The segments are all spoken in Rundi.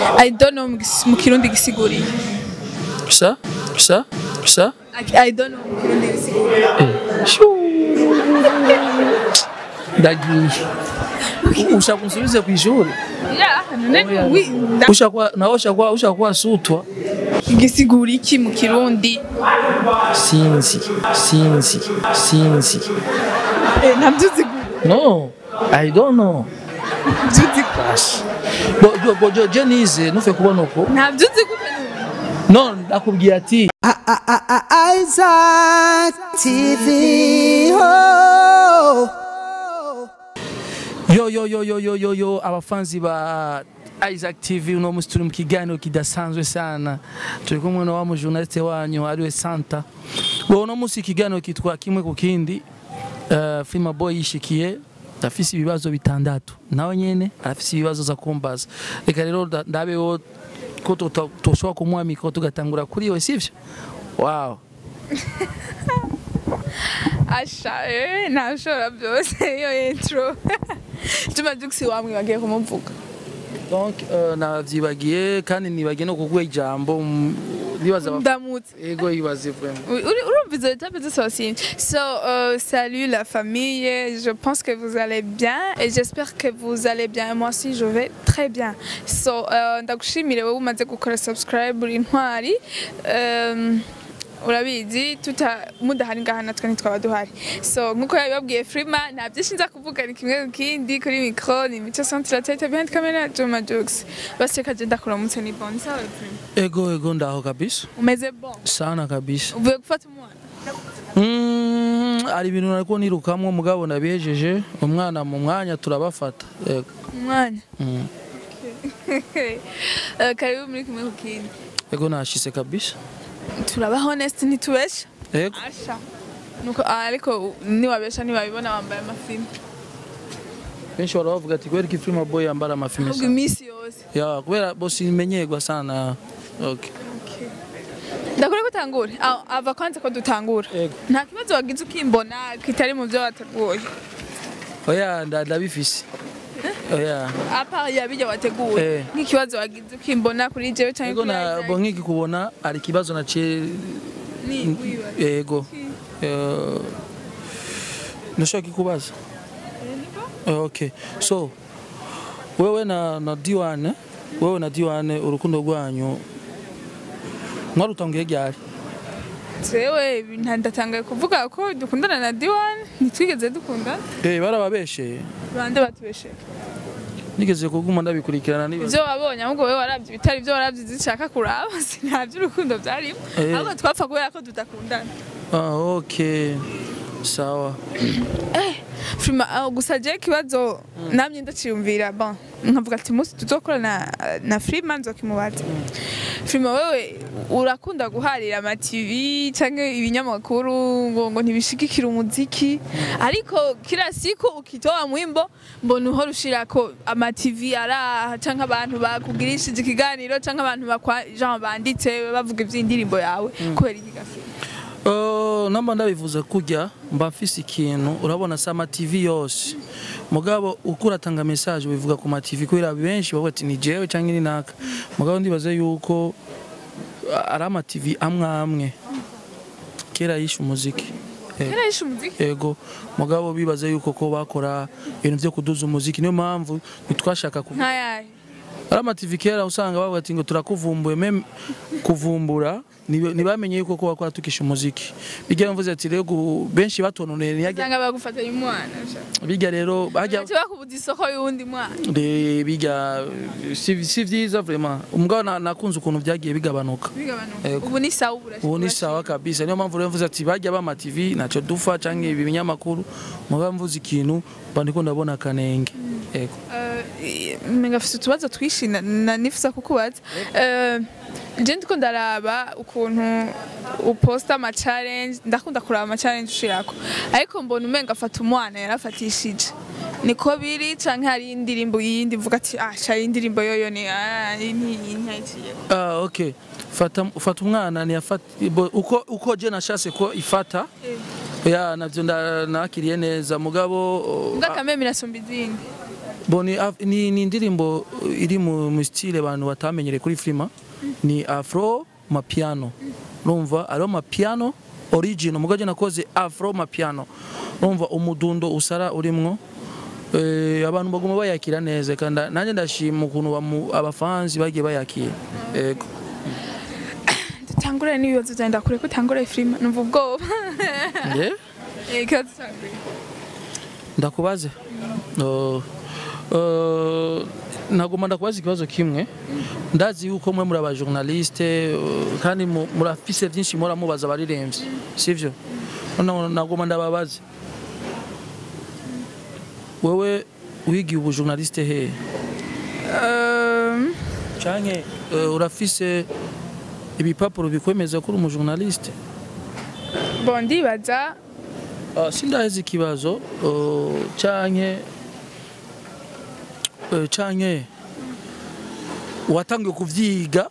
I don't know mu kirundi gisiguriye. Ça? I don't know mu kirundi gisiguriye. Ndagiye. Ushaka kunsubiza ku ishuri? Ushaka sutwa. Gisigura iki mu kirundi? Sinzi. Ntabyo. No, I don't know. Bo Jenize nufe kubona uko. Ntabyo No, ndakubwiye ati Isaac TV. Oh. Yo abafanzi ba Isaac TV uno musi turi mu kiganiro kidasanzwe sana. Turi kumwe na wa mu journaliste wanyu ariwe Santa. Uno musi ikiganiro kitwa kimwe ku kindi. Filma Boy yishikiye afise ibibazo bitandatu. Nawe nyene afise ibibazo za kumbaza. Reka rero ndabeho ko toshobora kumuha mikoro tugatangura kuri we sivyo? Wow. Asha nashobora byose iyo intro. Tuma duksi wamwe bagiye kumuvuga. Donc navyibagiye kandi nibagiye no kugwa ijambo ndibaza ndamutse. Ego ibaze vraiment. Urumvize étape de Sosine. So salut la famille, je pense que vous allez bien et j'espère que vous allez bien et moi aussi je vais très bien. So ndagushimire wowe umaze gukora subscribe uri ntwari. Urabizi mudahari ngaha natwe ntitwaba duhari. So nkuko yabibabwiye Frima nta byinshi nza kuvuga ni kimwe kindi kuri micro ni Mico Centre la tête behind camera Joma Jokes. Basi kaje ndakuramutse ni bon sawa Frima. Ego ndaho kabisa. Umeze bon. Sana kabisa. Uvuye gufata umwana. Ari ibintu nariko nirukamwe mugabo nabihejeje umwana mu mwanya turabafata. Ego. Umwana. Karibu muri kimwe kindi. Ego nashise kabisa. Turaba honest ntitubesha. Ego. Asha. Nuko ariko niwabesha niwabibona wambaye amafilm. Benshi baravuga ati kweri ki Filma Boy yambara amafilm sana. Misi yose. Ya kubera bosi menyegwa sana. Okay. Ndakore gutangura. Ava kwanza ko dutangura. Nta kibazo wagize ukimbona kitari mu byo wateguye. Oya ndabifise. Oya. Apa yabije wateguye. Nk'ikibazo wagize ukimbona kuri jewe cyangwa Ego na bo nkiki kubona ari kibazo naciye ni ego. Nashaka kubaza. Okay. So wewe na Diwane urukundo rwanyu mwarutangiye ryari? Sewe ntandatangaye kuvuga ko dukundana na Diwane nitwigeze dukundana. Barababeshe. Bande batubeshe. Nigeze kuguma ndabikurikirana niba. Byo wabonye ahubwo wewe waravye bitari byo waravye zishaka kuraba sinavye urukundo byarimo. Ahubwo twapfa kubera ko tudakundana. Okay. Sawa. Frima gusa je kibazo namye ndaciyumvira bon nkavuga ati musi tuzokora na Frima nzokimubaza. Frima wewe urakunda guharira ama TV canke ibinyamakuru ngo ntibishikikira umuziki ariko kila siku ukitoa mwimbo mbona uhora ushirako ama TV ara canke abantu bakugirishije ikiganiro canke abantu Jean banditse bavuga ivy'indirimbo yawe kubera igigafi. Namba ndabivuze kujya mba mfise ikintu urabona sama TV yose mugabo ukuratanga message bivuga ku ma TV kubera benshi bavuga ati ni jewe canke ni naka mugabo ndibaze yuko ari ama TV amwe kera yishe umuziki. Ego mugabo bibaze yuko ko bakora ibintu byo kuduza umuziki niyo mpamvu nitwashaka kuvuga ari ama TV kera usanga bavuga ati ngo turakuvumbuye meme kuvumbura nibamenye yuko ko bakora tukisha umuziki bigira mvuze ati rero benshi batononeye ntiyanga bagufatanya umwana biga rero bajya bakubuza isoko y'undi mwana biga si vyiza vraiment umugabo nakunze ukuntu byagiye bigabanuka ubu ni sawa kabisa niyo mpamvu rero mvuze ati bajya ba TV naco dufa canke ibi binyamakuru mugabo mvuze ikintu bandiko ndabona kanenge. Ego ngafise utubazo twishina nifisa kukubaza je ndiko ndaraba ukuntu uposta ama challenge ndakunda kuraba ama challenge ushirako ariko mbona umenga afata umwana yarafatishije niko biri canke hari indirimbo yindi mvuga ati sha indirimbo yoyo ni ntayiciye. Okay fata umwana ni afata uko je nashase ko ifata ya navyo nakiriye neza mugabo ngakameme nasomba izindi ni indirimbo iri mu style abantu batamenyere kuri Frima ni afro mapiano urumva ariyo mapiano original mugaje nakoze afro mapiano urumva umudundo usara urimwo abantu baguma bayakira neza kandi nanjye ndashima ukuntu abafanzi bagiye bayakira yego dutangure n'ibibazo byenda kure ko utangure Frima numva ubwoba ndakubaze nagomba ndakubaza ikibazo kimwe ndazi yuko mwe muri aba journaliste kandi murafise byinshi mura mubaza abaririmbyi sivyo nagomba ndababaze wewe wigiye ubu journaliste he canke urafise ibipapuro bikwemeza ko uri umu journaliste bon ndibaza sindaheze ikibazo canke watangiye kuvyiga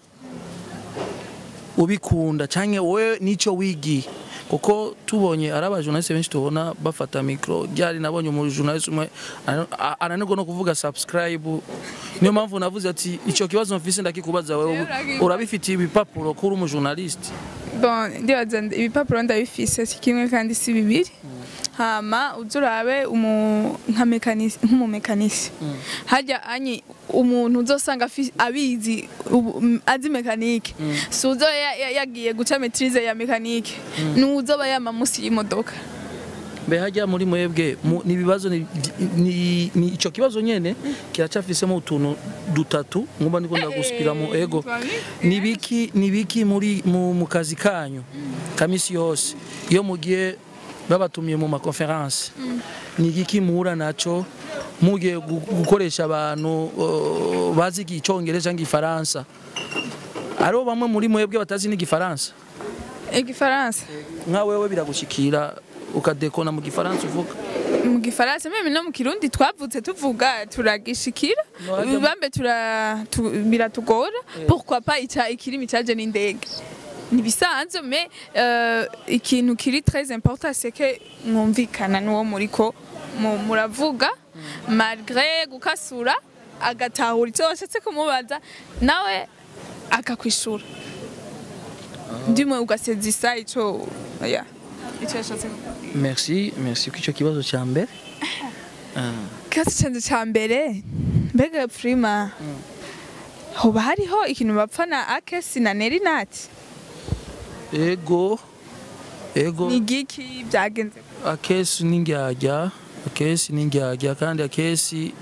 ubikunda canke we nico wigi kuko tubonye araba journaliste benshi tubona bafata micro ryari nabonye mu journaliste umwe ananirwa no kuvuga subscribe niyo mpamvu navuze ati ico kibazo mfise ndakikubaza wewe urabifitiye ibipapuro kuri umu journaliste bon ndibaza ibipapuro ndabifise si kimwe kandi si bibiri hama uzurabe nk'umumekanisi hajya anyi umuntu uzosanga abizi azi mekanike suzo yagiye guca maîtrise ya mekanike nuzoba yama musi y'imodoka mbe hajya muri mwebwe nibibazo ni ico kibazo nyene kiracafisemo utuntu dutatu ngomba ndiko ndaguspira mu ego nibiki muri mu kazi kanyu kamisi yose iyo mugiye babatumiye mu makonference ni igiki muhura naco mugiye gukoresha abantu bazi icyongereza ngifaransa aro bamwe muri mwebwe batazi n'igifaransa igifaransa nka wewe biragushikira ukadekona mu gifaransa uvuga mu gifaransa meme no mu kirundi twavutse tuvuga turagishikira bambe biratugora pourquoi pas ikirimi cyaje n'indege nibisanzwe mais ikintu kiri très important c'est que mwumvikana n'uwo muriko muravuga malgré gukasura agatahura icyo washatse kumubaza nawe akakwishura ndimwe ugasezisa icyo yashatse merci ku icyo kibazo cya mbere kibazo cya mbere mbega Frima hoba hariho ikintu bapfa na Akesi na Nerinati ego ni giki byagenze Akesi n'ingyajya kandi Akesi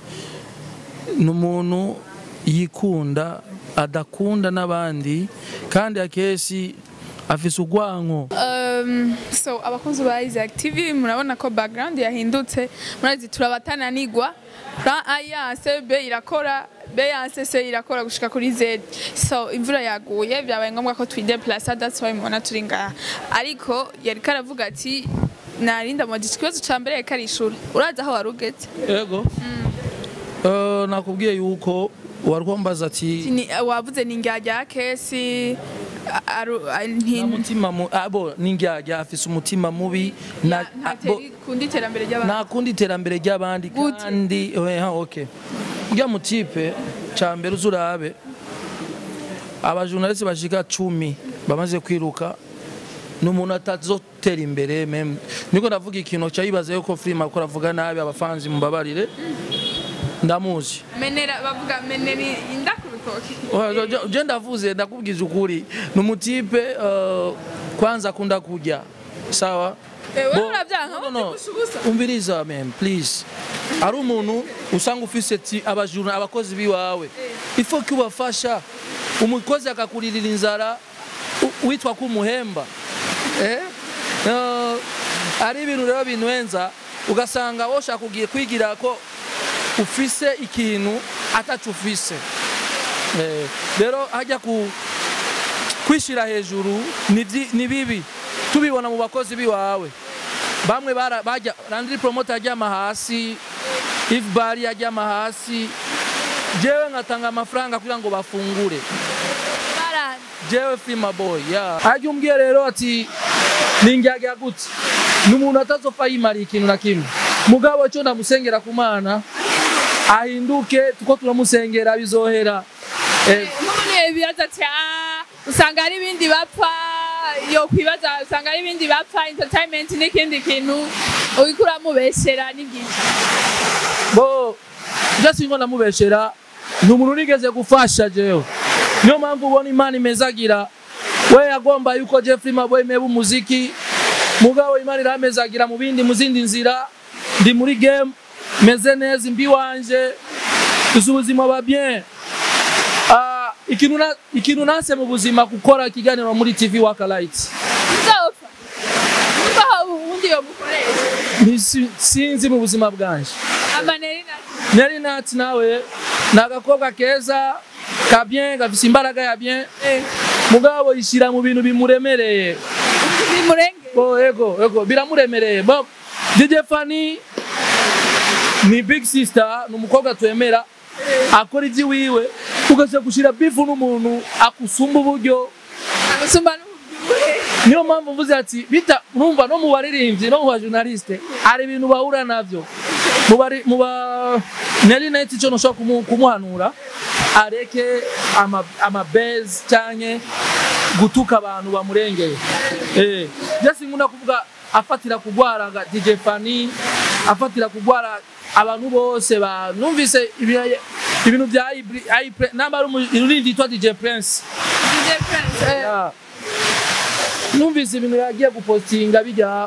n'umuntu yikunda adakunda n'abandi kandi Akesi afise ugwanko so abakunzi ba Isaac TV murabona ko background yahindutse murazi turabatananigwa plan A C B irakora BACC irakora gushika kuri Z so imvura yaguye byabaye ngombwa ko twideplace that's why mubona turi ngaha ariko yari karavuga ati narinda mu kibazo ca mbere yakarishura uraza aho warugeze yego nakubwiye yuko warwombaza ati wavuze ningyajya Akesi mutima abo ningyajya afise umutima mubi nakundi iterambere ry'abandi kandi okay ujya mu tipe ca mbere uzurabe abajournaliste bashika 10 bamaze kwiruka n'umuntu atazotera imbere meme niko ndavuga ikintu cyayibaza yuko Frima ko ravuga nabi abafanzi mubabarire ndamuzi menera bavuga meneri indakurutoki je ndavuze ndakubwiza ukuri n'umutipe kwanza akunda kurya sawa no umviriza meme please ari umuntu usanga ufise abajurna abakozi biwawe ifo kubafasha umukozi akakuririra inzara witwa kumuhemba ari ibintu rero binwenza ugasanga woshaka kugiye kwigira ko ufise ikintu atacufise rero hajya kwishira hejuru ni bibi tubibona mu bakozi biwawe bamwe bajya Landry promoter ajyama hasi if bari ajyama hasi jewe ngatanga amafaranga kugira ngo bafungure jewe Frima boy ajya umbwiye rero ati ningyagya gute n'umuntu atazofa yimara ikintu na kimwe mugabo cyo ndamusengera ku Mana ahinduke tuko turamusengera bizohera nk'umuntu yabibaza ati usanga ari ibindi bapfa yo kwibaza usanga ari ibindi bapfa entertainment n'ikindi kintu uriko uramubeshera n'igiki bo just ngo namubeshera ni umuntu nigeze gufasha jewe niyo mpamvu ubona Imana imezagira we yagomba yuko Jeffrey Maboy mebe umuziki mugabo Imana iramezagira mu bindi muzindi nzira ndi muri game meze neza imbi wanje ubuzima ba bien ikintu nase mu buzima gukora ikiganiro muri TV Waka Light nzopfa mbaho ubundi yo mukoresha sinzi mu buzima bwanje Neri Nat nawe nagakobwa keza ka bien gafise imbaraga ya bien mugabo ishira mu bintu bimuremereye ego biramuremereye bo DJ Fanny ni big sister numukobwa twemera akora ivyi wiwe ugaje gushira bifu n'umuntu akusumba uburyo niyo mpamvu mvuze ati bita urumva no mu baririmbyi no mu journaliste ari ibintu bahura navyo mu ba Neri Night cyo no kumuhanura areke ama base cyane gutuka abantu bamurengeye just ngunda kuvuga afatira kugwara DJ Fanny afatira kugwara abantu bose ba numvise ibintu bya namba urindi yitwa DJ Prince numvise ibintu yagiye gupostinga bijya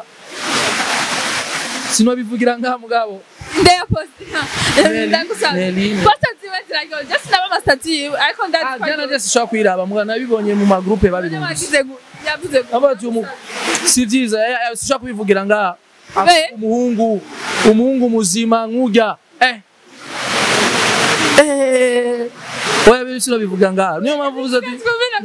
sino bivugira ngaha mugabo ndeya postinga ndagusaba posta ziwe ziragyo just naba mastati ariko jana just shaka kwiraba mugana nabibonye mu ma groupe babiri yavuze abatu si byiza shaka kubivugira ngaha umuhungu muzima nkujya oya bibisino bivuga ngaha niyo mpamvu uvuze ati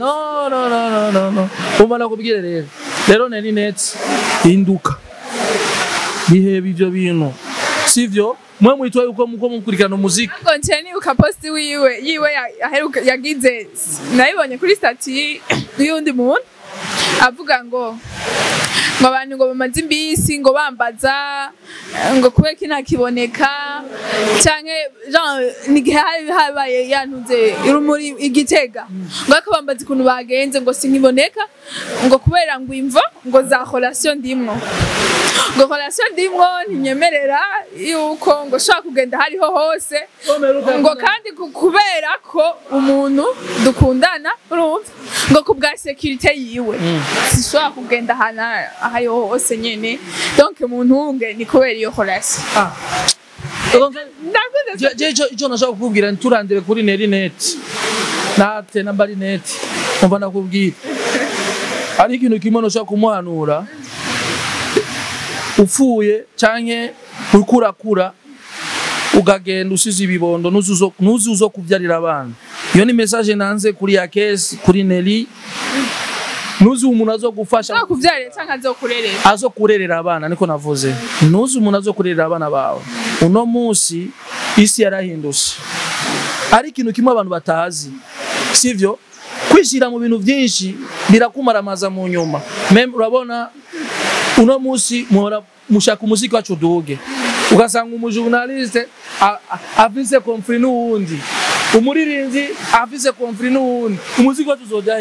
no umana kubwire rero Neri Net hinduka bihebe ibyo bintu sivyo mwe mwitwa yuko muko mukurikirana umuziki ngo nceni ukaposti yiwe aheruka yagize nayibonye kuri stati y'undi muntu avuga ngo abantu ngo bamaze imbisi ngo bambaza ngo kubeka inakiboneka canke nigihe habaye yantuze irumuri igitega ngo akabambaza ikuntu bagenze ngo sinkiboneka ngo kubera ngo imvo ngo za relation ndimwo ngo relation ndimwo ntinyemerera yuko ngo shaka kugenda hariho hose ngo kandi kubera ko umuntu dukundana urumva ngo kubwa security yiwe sishobora kugenda ahayo hose nyene donc umuntu unge ni kubera iyo relation ico nashaka kukubwira nturandire kuri Neri Net nate na Bari Net umva nakubwira ari ikintu kimwe nashaka kumuhanura ufuye canke ukurakura ugagenda usize ibibondo nuzuzo kuvyarira abana iyo ni message nanze kuri ya case kuri Neri nuzi umuntu azogufasha kuvyarira canke azokurerera azokurerera abana niko navuze nuzi umuntu azokurerera abana bawe uno munsi isi yarahindushe ari ikintu kimwe abantu batazi sivyo kwishira mu bintu byinshi birakumaramaza mu nyuma meme urabona uno munsi mushaka umuziki wacu duge ugasanga umujournaliste afise conflit n'uwundi umuririnzi afise conflit n'uwundi umuziki wacu uzoja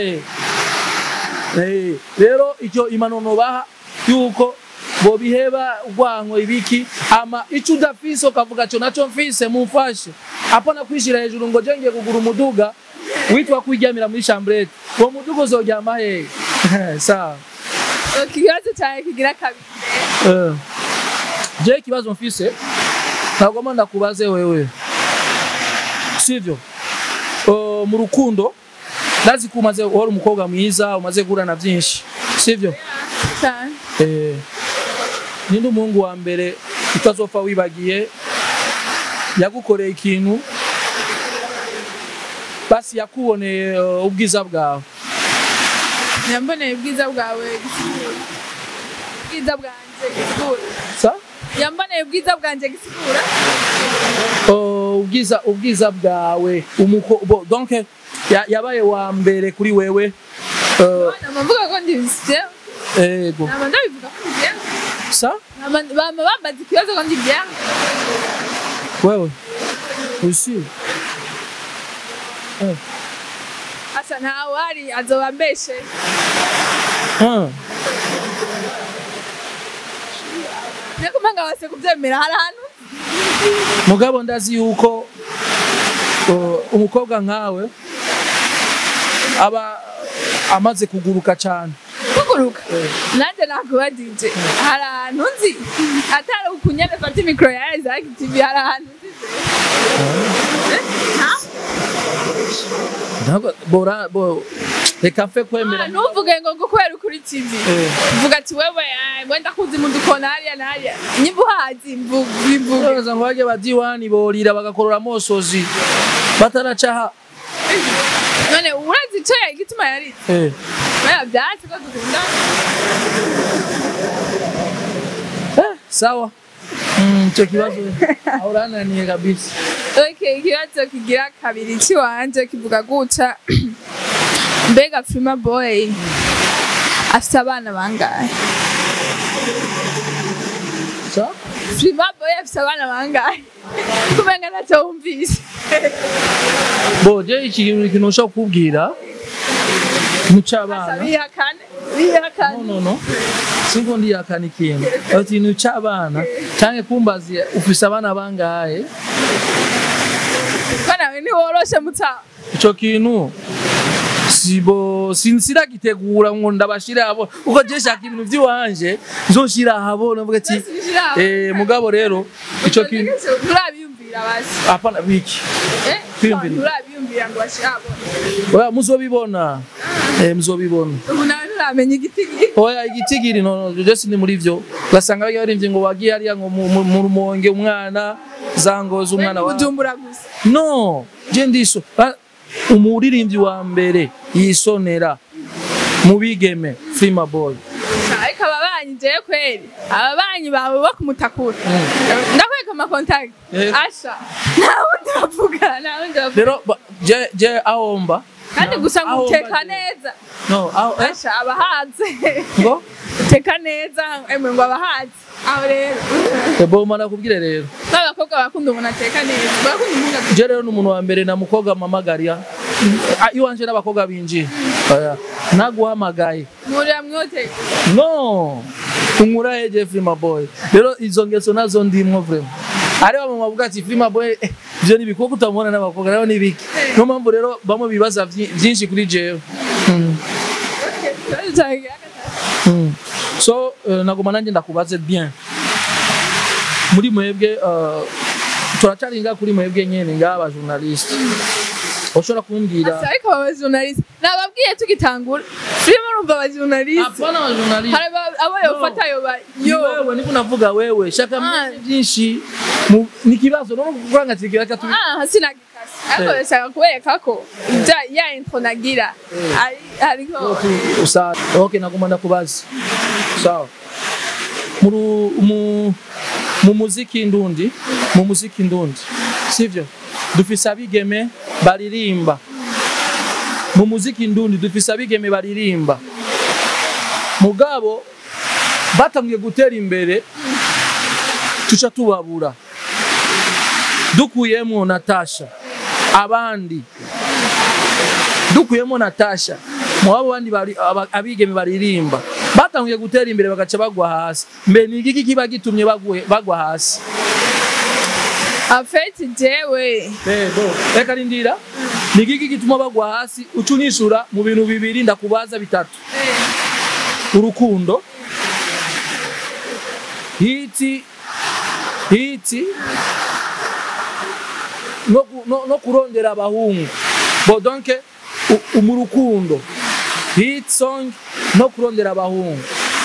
rero icyo imanono baha yuko bo biheba ugwanko ibiki ama ico udafise ukavuga cyo naco mfise mumfashe apana kwishira hejuru ngo jenge kugura umuduga witwa kwijyamira muri chambrette uwo muduga uzoryama sawa kibazo cyane kigira kabiri je kibazo mfise nagoma ndakubaze wewe sivyo mu rukundo ndazi kumaze uri umukobwa mwiza umaze gurana byinshi sivyo ninde umuhungu wa mbere utazofa wibagiye yagukoreye ikintu basi yakuboneye ubwiza bwawe yamboneye ubwiza bwawe ubwiza bwanje gisigura sa yamboneye ubwiza bwanje gisigura ubwiza bwawe donc yabaye wa mbere kuri wewe mvuga ko ndivye ego nabanda bivuga ko ndivye sa bambaza ikibazo ko ndivye wewe Aussi. asa ntawe ari azoba mbeshe nekumanga wase kubyemera hari ahantu mugabo ndazi yuko umukobwa nkawe aba amaze kuguruka cyane kuguruka nanje nakuba DJ hari ahantu nzi atari ukunyene fata micro ya Isaac TV hari ahantu nzi ntabwo bo reka fe kwemera ntuvuge ngo kubera ukuri TV vuga ati wewe wenda kuzi mu dukona hariya nariya nyibuhazi mvuga ngo bajye badiwani borira bagakorora mosozi bataracaha none urazi icyo igituma yari baya byatsi ko dukunda sawa cyo kibazo aurananiye kabisa. Okay, ikibazo kigira kabiri kiwanje kivuga guca mbega Prima Boy afite abana bangahe? So Prima Boy afite abana bangahe? Kumenga ntacyumvise. Bo je ikintu ushaka kubwira mucabana bihakane no singo ndi yakana ikintu ati nucabana canke kumbazi ufise abana bangahe kana ni woroshe mutsa ico kintu sibo sinsira gitegura ngo ndabashira abo uko je shaka ibintu by'iwanje nzoshira habo navuga ati mugabo rero ico kintu turabiyumvira basi apana biki turabiyumvira ngo bashabo oya muzobibona muzobibona ubu nawe nturamenye igitigiri oya igitigiri no je sindi muri vyo gasanga bagiye ngo wagiye ari ngo mu rumonge umwana zangoza umwana wa Bujumbura gusa no je ndiso umuririmbyi wa mbere yisonera mu bigeme Prima Boy ariko ababanyi je kweli ababanyi bawe bo kumutakura ndakweka ama contact asha nawundi bavugana rero je aomba kandi gusa nguteka neza no asha abahaze ngo teka neza emwe ngo abahaze aho rero bo mana kubwire rero n'abakobwa bakunda umuntu ateka neza bakunda umuntu je rero n'umuntu wa mbere na mukobwa mamagaria iwanje n'abakobwa binjiye naguhamagaye muri amwote no unkura heje Prima Boy rero izo ngeso nazo ndimwo vraiment ari bamwe bavuga ati Prima Boy byo nibikoko utamubona n'abakobwa rero nibiki no mpamvu rero bamwe bibaza byinshi kuri jewe so nagoma nanjye ndakubaze bien muri mwebwe turacaringa kuri mwebwe nyene ngaba journalist ushobora kumbwira ariko aba journalist nababwiye tugitangura Prima urumva aba journalist apana aba journalist hari abo yofata yo wewe niko navuga wewe shaka byinshi nikibazo no kuvanga tigira cyatu sinagikasi ariko shaka kubereka ko ya intro nagira ariko usa okay naguma ndakubaza sawa mu muziki ndundi sivyo dufise abigeme baririmba mu muziki ndundi dufise abigeme baririmba mugabo batangiye gutera imbere tuca tubabura dukuyemo Natasha abandi dukuyemo Natasha mu abo bandi abigeme baririmba batangiye gutera imbere bagaca bagwa hasi mbe ni igiki kiba gitumye bagwa hasi afeti jewe bo reka rindira ni igiki gituma bagwa hasi ucunishura mu bintu bibiri ndakubaza bitatu urukundo hiti no kurondera abahungu bo donc mu rukundo hit song no kurondera abahungu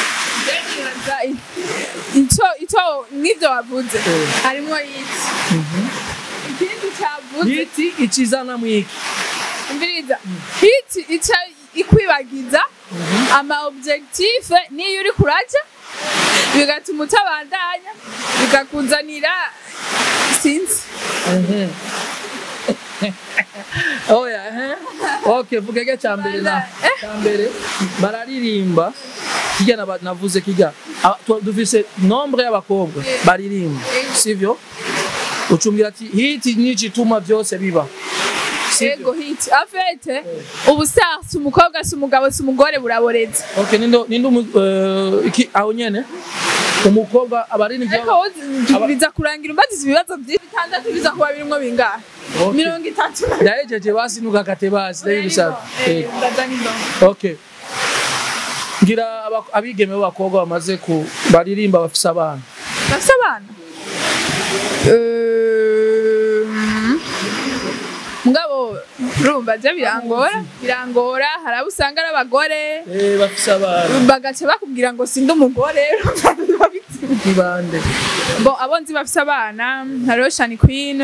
icyo n'ibyo wavuze harimo hiti ikindi cyavuze hiti ikizana mwiki mbiriza hiti ica ikwibagiza ama objectif niyo uri kuraja bigatuma utabandanya bikakuzanira sinzi oya okay vugege cyambere na cyambere bararirimba kijya navuze kijya dufise nombre y'abakobwa baririmba sivyo ucumbira ati hit n'igituma byose biba ego hit afete ubusar si umukobwa si umugabo si umugore buraboretse. Okay, nindo iki aho nyene umukobwa abarini byabo biza kurangira umbaziza ibibazo by'itandatu biza kuba birimo bingahe 30 yajeje basi nugakate basi ndabishaka okay ngira abigeme b'abakobwa bamaze ku baririmba bafise abana mugabo rumva je birangora harabo usanga ari abagore bafise abana bagace bakubwira ngo sindi umugore ibande bo abonzi bafise abana hariho Shani Queen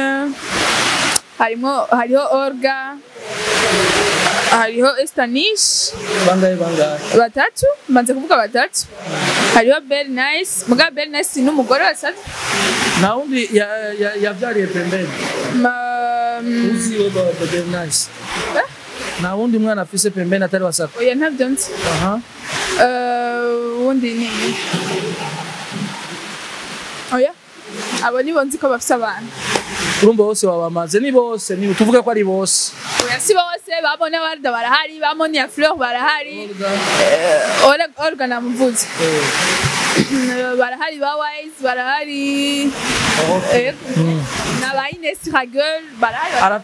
hariho Olga hariho Estanish bangaye batatu manze kuvuga batatu hariho Bell Nice mugabo Bell Nice ni umugore wasatu na undi yavyariye pembeni uzi we Bell Nice na undi mwana afise pembeni atari wasatu oya ntabyo nzi undi ni oya abo ni bonzi ko bafise abana urumva bose babamaze ni bose ni tuvuga ko ari bose oya si bose babone Warda barahari bamoni ya Fleur barahari Olga namuvuze barahari ba Wise barahari na ba Ines Ragel barahari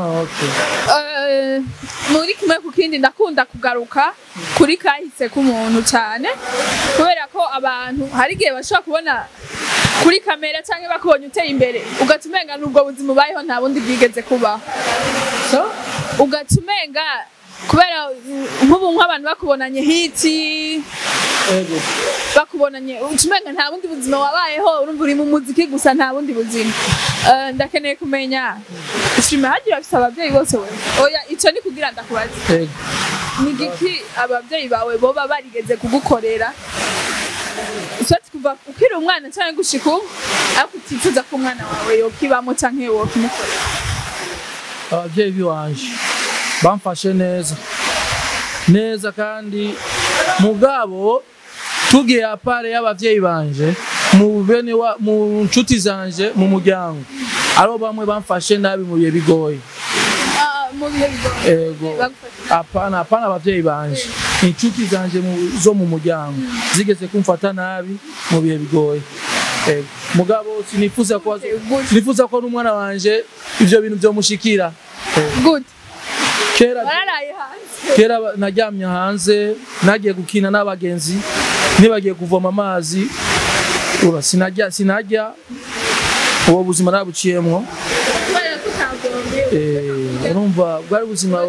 okay muri kimwe ku kindi ndakunda kugaruka kuri kahise k'umuntu cyane kubera ko abantu hari gihe bashobora kubona kuri kamera cyangwa bakubonye uteye imbere ugatumenga nubwo buzima bayeho nta bundi bwigeze kubaho so ugatumenga kubera nk'ubu nk'abantu bakubonanye hiti bakubonanye utumenga nta bundi buzima wabayeho urumva uri mu muziki gusa nta bundi buzima ndakeneye kumenya ishima hagira afite ababyeyi bose we oya icyo ni kugira ndakubaze ni giki ababyeyi bawe boba barigeze kugukorera ushatse kuva ukiri umwana cyangwa gushika ariko utifuza ko umwana wawe yokibamo cyangwa yokimukorera ababyeyi biwanje bamfashe neza kandi mugabo tugiye apare y'abavyeyi banje mu nshuti zanje mu muryango aro bamwe bamfashe nabi mu bihe bigoye ego apana abavyeyi banje inshuti zanje zo mu muryango zigeze kumfata nabi mu bihe bigoye mugabo sinifuza ko n'umwana wanje ivyo bintu byo mushikira good kera najyamye hanze nagiye gukina n'abagenzi nibagiye kuvoma amazi sinajya uwo buzima nabuciyemwo urumva bwari ubuzima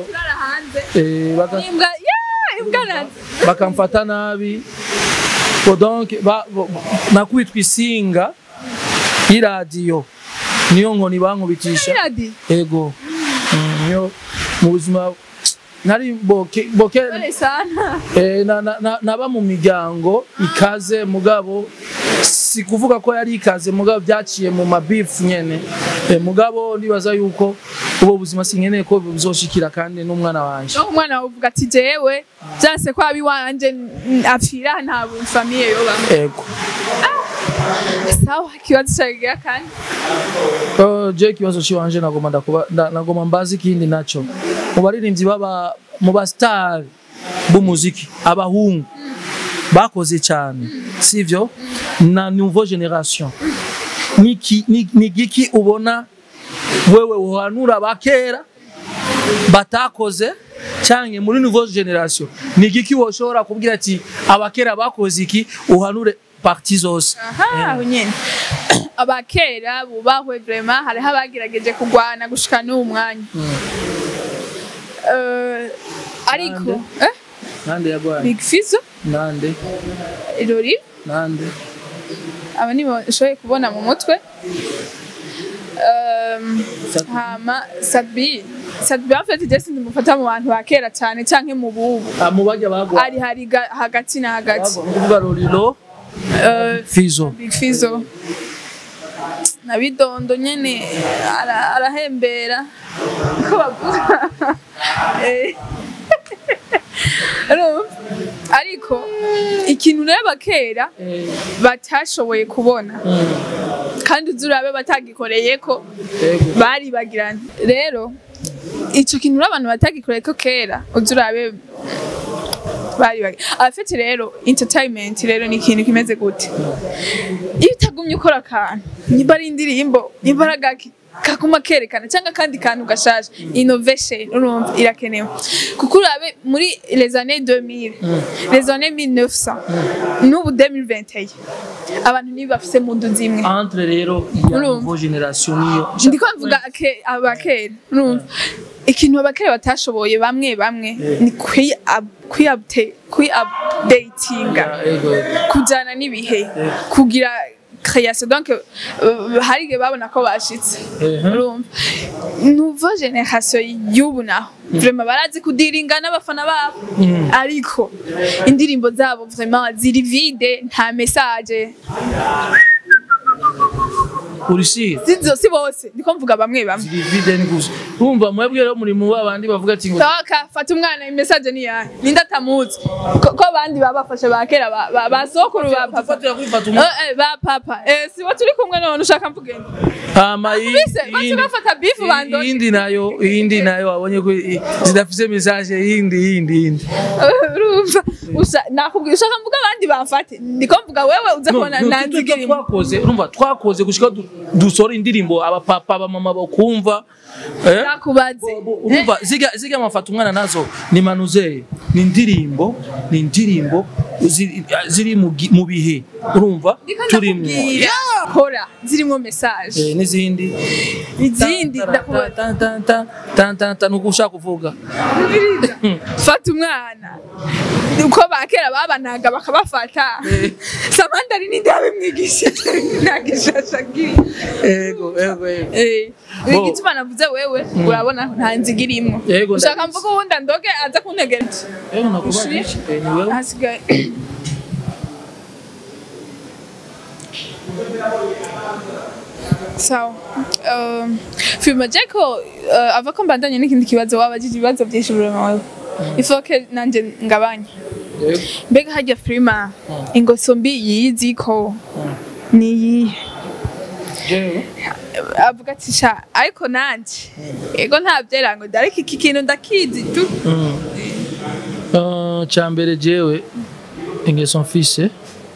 bakamfata nabi donc nakwitwa isinga y'iradiyo niyo nkoni bankubitisha ego niyo mu buzima nari boke naba mu miryango ikaze mugabo si kuvuga ko yari ikaze mugabo byaciye mu mabifu nyene mugabo ndibaza yuko ubo buzima sinkeneye ko bizoshikira kandi n'umwana wanje umwana uvuga ati jewe byase ko abi wanje apfira nta famille yo bamwe ego sawa kibazo cyagiye kandi je kibazo ciwanje nagoma mbazi kindi naco mu baririmbyi baba mu ba star b'umuziki abahungu bakoze cyane sivyo na nouveau generation ni giki ubona wewe uhanura bakera batakoze cyane muri nouveau generation ni giki woshobora kubwira ati abakera bakoze iki uhanure parti zose nyene abakera bubahwe vraiment hari habagerageje kugwana gushika n'umwanya ariko nande yagwana Big Fizzo nande Irori nande aba ni shoye kubona mu mutwe hama Sadbi afite Jesse ndimufata mu bantu bakera cyane canke mu bubu mu bajya bagwa ari hagati na hagati kuvuga Rorilo Fizzo Big Fizzo na Bidondo nyene arahembera ko bavuga ariko ikintu nayo bakera batashoboye kubona kandi uzurabe batagikoreyeko baribagirana rero ico kintu abantu batagikoreyeko kera uzurabe afite rero entertainment rero ni ikintu kimeze gute iyo utagumye ukora akantu niba ari indirimbo niba ari agaki kakuma kerekana cyangwa kandi kantu gashaje innovation urumva irakenewe kuko urabe muri les années 2000 les années 1900 n'ubu 2021 abantu niba bafise mu ndu zimwe entre rero ya nouveau generation niyo ndiko mvuga abakera urumva ikintu abakera batashoboye bamwe ni updatinga kujana n'ibihe kugira création donc hari ge babona ko bashitse urumva nouveau génération y'ubu naho vraiment barazi kudiringa n'abafana babo ariko indirimbo zabo vraiment ziri vide nta message urisi si bose ndiko mvuga bamwe ziri vide ni gusa urumva mwebwe rero muri mu babandi bavuga ati ngo fata umwana message ni yahe ninda tamuzi ko abandi babafashe bakera basokuru ba papa ba papa si bo turi kumwe none ushaka mvugende bafata beef bando iyindi nayo wabonye ko zidafise message yindi urumva nakubwiye ushaka mvuga abandi bafate ndiko mvuga wewe uza kubona nanzigiri twakoze gushika dusora indirimbo abapapa abamama bakumva nakubaze urumva ziga amafata umwana nazo ni manuze ni indirimbo ziri mu bihe urumva turimo kora zirimo message n'izindi ndakubaza nuko ushaka kuvuga fata umwana uko bakera babanaga bakabafata Samantha ninde yabimwigishije nagishashagiri ego igituma navuze wewe urabona nta nzigira imwe ushaka mvuga ubundi ndoge aza kuntegera nakubajije ni wewe asigaye sawa film Jeko ava ko mbandanye n'ikindi kibazo wabajije ibibazo byinshi burema wewe ifoke nanje ngabanye mbega hajya filma ingoso mbi yizi ko ni avuga ati sha ariko nanje ego nta byerango ariko iki kintu ndakizi tu cyambere jewe ingeso mfise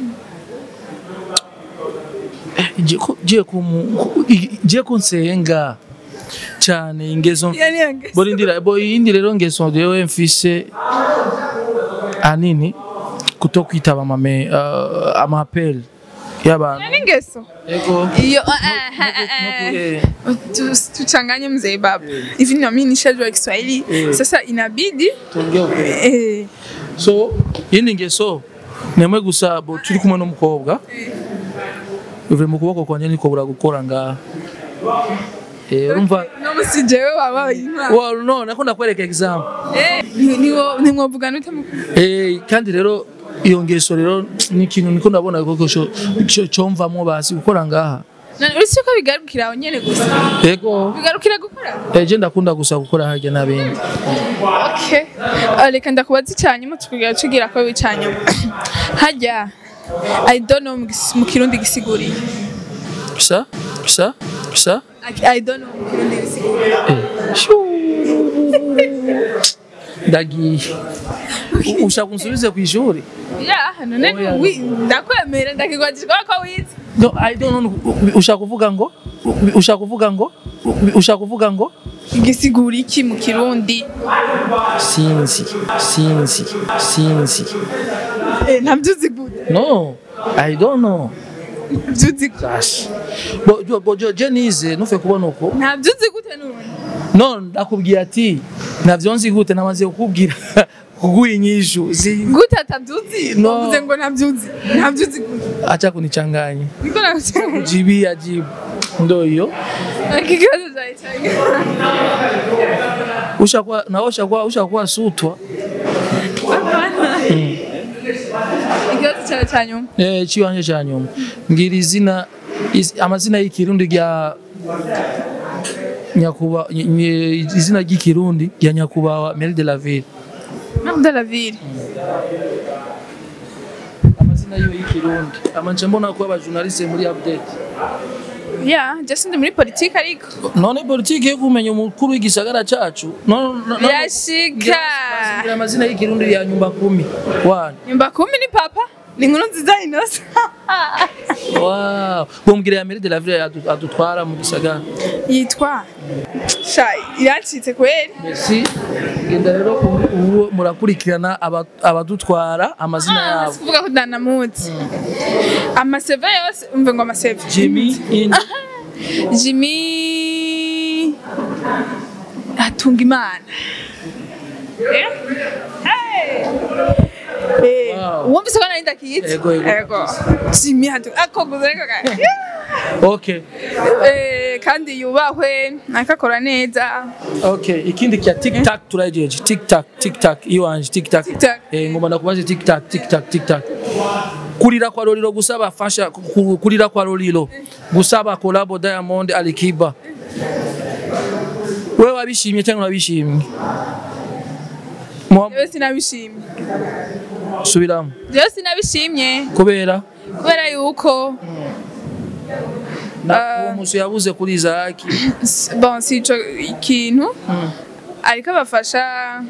je kunsenga cyane ingeso indi rero ngeso jewe mfise anini kutokwitaba amapel y'abantu ningeso ego iyo tuchanganye mzee baba hivi na mimi nishajua Kiswahili sasa inabidi tuongee so yindi ngeso nemwe gusa bo turi kumwe n'umukobwa uve mu kuboko kwanje niko buragukora nga urumva no musijewe baba inka no nakunda kwereka example niwo vugana ute kandi rero iyo ngeso rero ni kintu niko ndabona ko cyomvamo basi gukora ngaha uretse ko bigarukira aho nyene gusa yego bigarukira gukora je ndakunda gusa gukora harya nabindi okay reka ndakubaza cyanyuma tukigira tugira ko bicanyuma harya I don't know mu kirundi gisiguriye sa I don't know mu kirundi gisiguriye ndagi ushaka kunsubiza ku ishuri none ndakwemera ndakigwajishwa ko wize no I don't know ushaka kuvuga ngo igisigura iki mu kirundi sinzi ntabyuzi gute no I don't know ntabyuzi gute bo je nize nufe kubona uko ntabyuzi gute none no ndakubwiye ati ntavyonzi gute namaze kukubwira kuguinyishu gute atabyuzi uvuze ngo ntabyuzi gute acha kunichanganya niko nakuchanganya jibi ajibu ndo hiyo kigazo zaitanga ushakuwa sutwa ikibazo cyanyuma ciwanje cyanyuma ngira amazina y'ikirundi rya nyakuba izina ry'ikirundi rya nyakubawa Mère de la Ville amazina yiwe y'ikirundi amanje mbona ko aba journaliste muri update Yeah, just ndi muri politiki ariko. None politiki yo kumenya umukuru w'igisagara cacu. Yashika. Ngira amazina y'ikirundi ya nyumba 10. Wana. Nyumba 10 ni papa. Ni nkuru nziza inosa. Wow. Bombwira ya Mairie de la Ville adutwara mu gisagara. Yitwa Shai. Yacitse kweli. Merci. Genda rero ubu murakurikirana abadutwara amazina yabo. Kuvuga ko danamutse. Amaseve yose umve ngo amaseve. Jimmy atunga imana. Wumvise ko nari ndakiyitse? Ego. Jimmy atunga akoguze reka kaya. Okay. Kandi yubahwe nakakora neza. Okay, ikindi kya TikTok turajeje. TikTok iyo anje TikTok. Ngoma nakubaze TikTok. Kurira kwa Lolilo gusaba fasha kurira kwa Lolilo gusaba collabo Diamond Alikiba. Wewe wabishimye cyangwa wabishimye? Yewe sinabishimye. Subiramo. Yewe sinabishimye. Kubera yuko uwo musu yabuze kuri Zaki. Bon, si ico ikintu ariko abafasha.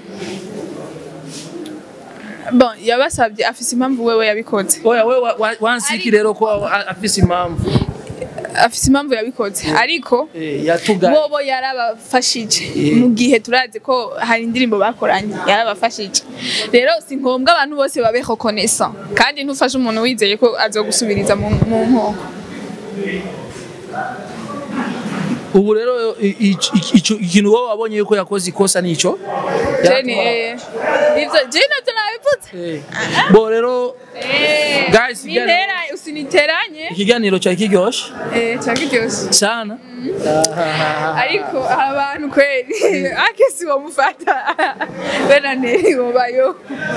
Bon, yabasabye afise impamvu wewe yabikoze. Oya wewe wansiki rero ko afise impamvu. Afise impamvu yabikoze ariko bobo yarabafashije mu gihe turaze ko hari indirimbo bakoranye yarabafashije. Rero si ngombwa abantu bose babe reconnaissant kandi ntufashe umuntu wizeye ko azogusubiriza mu nkoko. Ubu rero ikintu wowe wabonye yuko yakoze ikosa nico? Jene ivyo jene tunabiputse. Bo rero guys usiniteranye. Ikiganiro cya kiryoshe? Cyakiryoshe sana. Ariko abantu kweli akesi wamufata benane wobayo.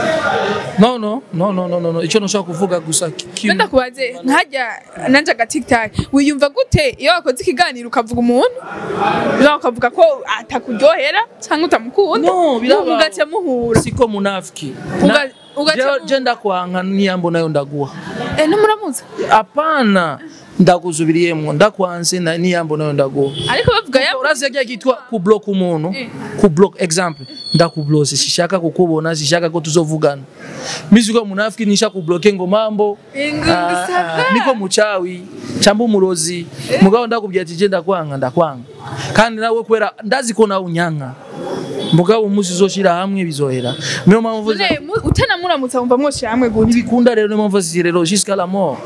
No ico no shaka kuvuga gusa Nda kubaze nkajya nanje ga TikTok wiyumva gute iyo wakoze ikiganiro ukavuga umuntu ukavuga ko atakuryohera cyangwa utamukunda ugace muhura siko munafiki je ndakwanga niyambo nayo ndaguha no muramuza apana ndakuzubiriyemo ndakwanze niyambo nayo ndaguha ariko bavuga ya uraze cyitwa ku block umuntu ku block example ndakublose sishaka kukubona sishaka ko tuzovugana miziko munafiki nisha kubloke ngo mambo niko muchawi cyamba umurozi mugabo ndakubwiye ati je ndakwanga kandi nawe kwera ndaziko na unyanka mugabo umuzi zoshira hamwe bizohera niyo mpamvu utanamuramutsa umva mwoshira hamwe gute bikunda rero niyo mpamvu zirero jusqu'à la mort.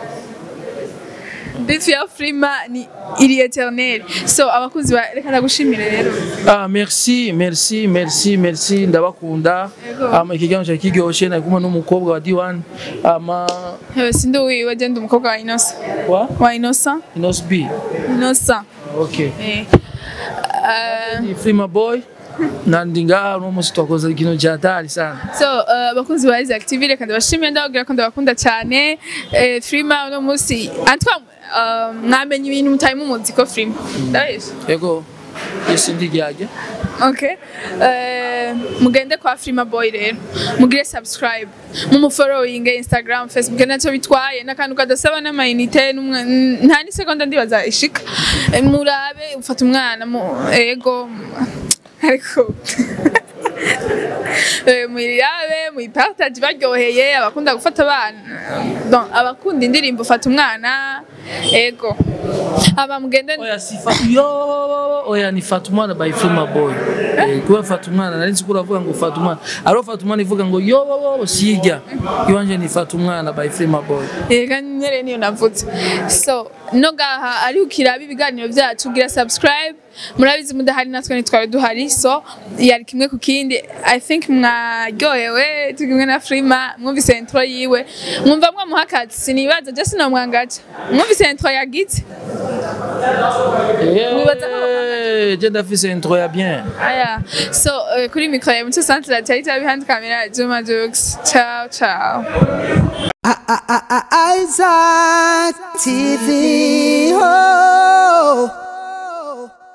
Bifi ya Frima ni iri eternel. So abakuzi reka ndagushimire rero. Merci ndabakunda. Ikiganiro cya kiryoshe na kumwe n'umukobwa wa D1 sindi wiwe agenda umukobwa wa Inosa. Wa Inosa? Inosa B. Inosa. Okay. Frima boy. Nandinga no musitokoza ikintu cyatari sana. So abakunzi ba Isaac TV reka ndabashimire ndabagira ko ndabakunda cyane. Frima no musi antwa mwamenye ibintu mutayimo muziko Frima. Ndabesha. Yego. Yes ndigyaje. Okay. Mugende kwa Frima boy rero. Mugire subscribe. Mumufollowing Instagram, Facebook naco bitwaye nakantu kadasaba n'amayinite nta ni seconda ndibaza ishika. Murabe ufata umwana ego ariko muyirabe muyipartage baryoheye abakunda gufata abana donc abakunda indirimbo fata umwana ego aba mugende oya ni Fatumana by Frima boy kuba Fatumana nari nzikura avuga ngo Fatumana aro Fatumana ivuga ngo sijya yonje ni Fatumana by Frima boy nyere niyo navutse so no gaha ari ukiraba ibiganiro byacu gira subscribe murabizi mudahari natwe nitwawe duhari so yari kimwe ku kindi I think mwaryohewe tugimwe na Frima mwumvise intro yiwe mwumva mwamuhakatse sinibaza just no mwangaje mwumvise intro ya giti je ndafise intro ya bien aya so kuri micro ya Mucho Centre la Taita behind camera Juma Jokes ciao Isaac TV. Oh.